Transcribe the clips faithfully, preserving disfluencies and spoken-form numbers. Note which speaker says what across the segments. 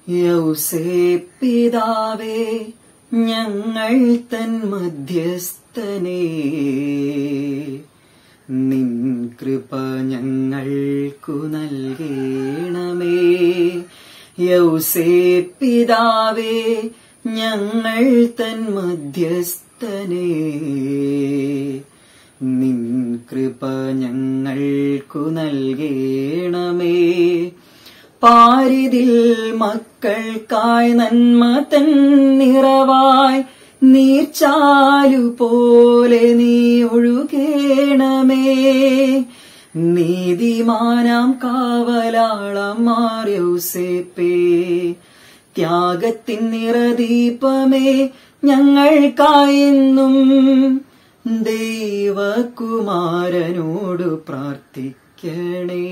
Speaker 1: യൗസേപ്പിതാവേ ഞങ്ങൾ തൻ മധ്യസ്ഥനേ, നിൻ കൃപ ഞങ്ങൾക്കു നൽകേണമേ. യൗസേപ്പിതാവേ ഞങ്ങൾ തൻ മധ്യസ്ഥനേ, നിൻ കൃപ ഞങ്ങൾക്കു നൽകേണമേ. പാരിതിൽ മക്കൾക്കായി നന്മ തൻ നിറവായി നീർച്ചാലുപോലെ നീ ഒഴുകേണമേ. നീതിമാനാം കാവലാളമാർ യൗസേപ്പേ, ത്യാഗത്തിൻ നിറദീപമേ ഞങ്ങൾക്കായെന്നും ദൈവകുമാരനോടു പ്രാർത്ഥിക്കണേ.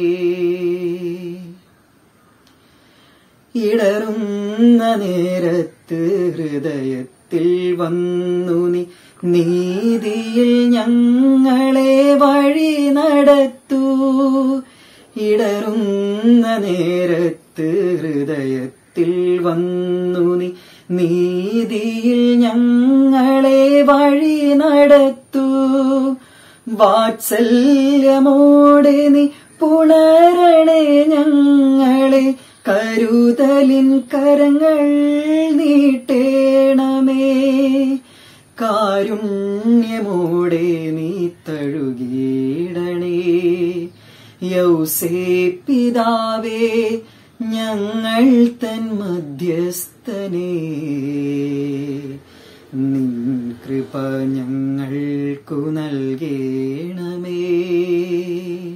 Speaker 1: ഇടറുന്ന നേരത്ത് ഹൃദയത്തിൽ വന്നു നീ നീതിയിൽ ഞങ്ങളെ വഴി നടത്തൂ. ഇടറുന്ന നേരത്ത് ഹൃദയത്തിൽ വന്നു നീ നീതിയിൽ ഞങ്ങളെ വഴി നടത്തൂ. വാത്സല്യമോടെ നീ പുണരണേ ഞങ്ങളെ, കരുതലിൻ കരങ്ങൾ നീട്ടേണമേ. കാരുണ്യമോടെ നീ തഴുകിയിടണേ. യൗസേപ്പിതാവേ ഞങ്ങൾ തൻ മധ്യസ്ഥനേ, നിൻ കൃപ ഞങ്ങൾക്കു നൽകേണമേ.